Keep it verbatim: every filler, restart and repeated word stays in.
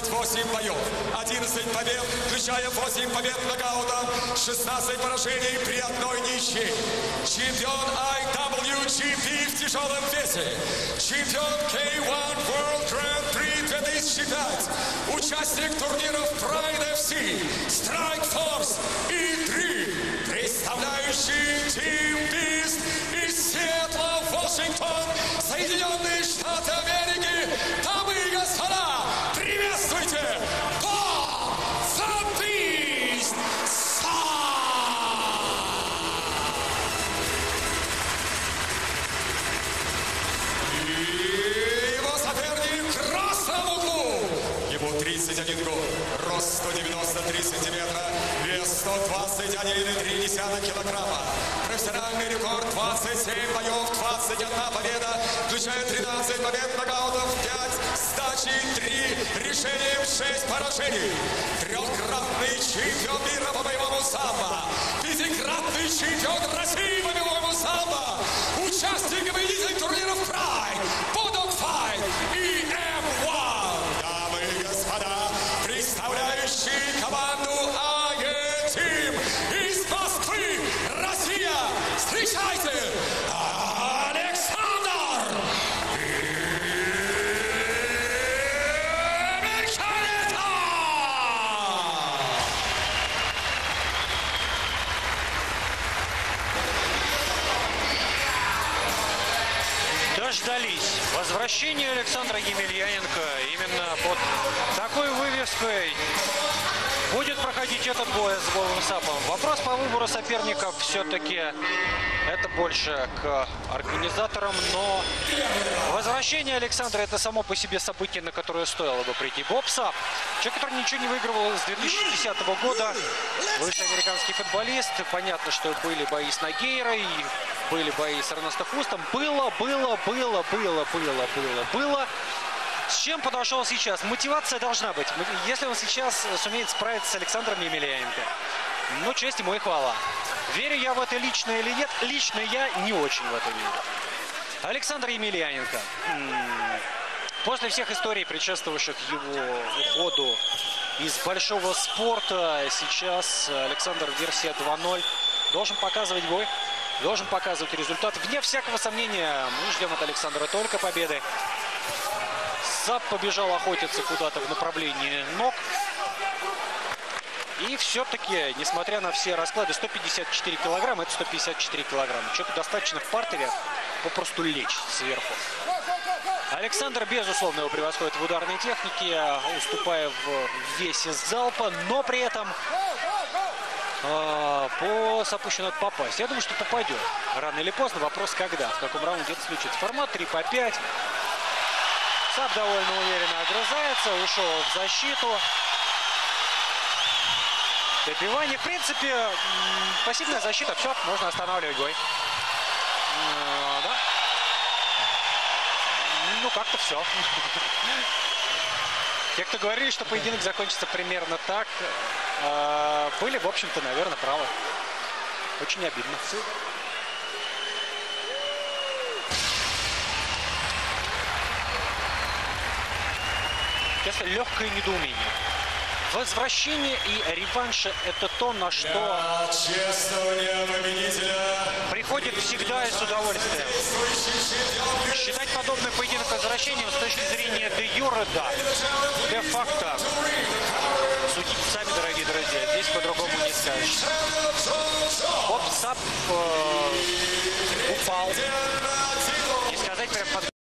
восемь боев, одиннадцать побед, включая восемь побед нокаутом, шестнадцать поражений при одной ничьей. Чемпион ай дабл ю джи пи в тяжелом весе, чемпион кей один World Grand Prix две тысячи пять, участник турниров Pride эф си, Strike Force и три, представляющий Team Beast из Сиэтла, Вашингтон, Соединенные Штаты Америки. Дамы и господа, приветствуйте Bob the Beast Sapp! И его соперник в красном углу. Ему тридцать один год, рост сто девяносто три сантиметра, вес сто двадцать один и три десятых килограмма. Профессиональный рекорд двадцать семь боев, двадцать одна победа, включая тринадцать побед нокаутов, пять сдачи, три решением, шесть поражений. Трехкратный чемпион мира по боевому самбо, пятикратный чемпион России по боевому самбо, участник победитель турниров Pride, Bulldog Fight и эм один. Дамы и господа, представляющий команду эй и Team из Москвы, Россия, встречайте, Александр Миколетов! Дождались возвращения Александра Емельяненко. Именно под такой вывеской будет проходить этот бой с Бобом Саппом. Вопрос по выбору соперников все-таки это больше к организаторам, но возвращение Александра — это само по себе событие, на которое стоило бы прийти. Боб Сапп, человек, который ничего не выигрывал с две тысячи десятого года, бывший американский футболист. Понятно, что были бои с Нагейрой, были бои с Эрнесто Хустом. Было, было, было, было, было, было, было. С чем подошел сейчас? Мотивация должна быть. Если он сейчас сумеет справиться с Александром Емельяненко, ну, честь ему и хвала. Верю я в это лично или нет? Лично я не очень в это верю. Александр Емельяненко. После всех историй, предшествовавших его уходу из большого спорта, сейчас Александр версия два ноль должен показывать бой, должен показывать результат. Вне всякого сомнения, мы ждем от Александра только победы. Сапп побежал охотиться куда-то в направлении ног. И все-таки, несмотря на все расклады, сто пятьдесят четыре килограмма, это сто пятьдесят четыре килограмма. Что-то достаточно в партере попросту лечь сверху. Александр, безусловно, его превосходит в ударной технике, уступая в весе залпа, но при этом э, по Саппу еще надо попасть. Я думаю, что попадет. Рано или поздно. Вопрос, когда, в каком раунде это случится. Формат три по пять. Сапп довольно уверенно огрызается, ушел в защиту. Добивание, в принципе, пассивная защита, все, можно останавливать бой. Да. Ну, как-то все. Те, кто говорили, что поединок закончится примерно так, были, в общем-то, наверное, правы. Очень обидно. Честно, легкое недоумение. Возвращение и реванши — это то, на что приходит всегда и с удовольствием. Считать подобный поединок возвращением с точки зрения де юре, да. Де факто. Судите сами, дорогие друзья. Здесь по-другому не скажешь. Боб Сапп э, упал. Не сказать прям под...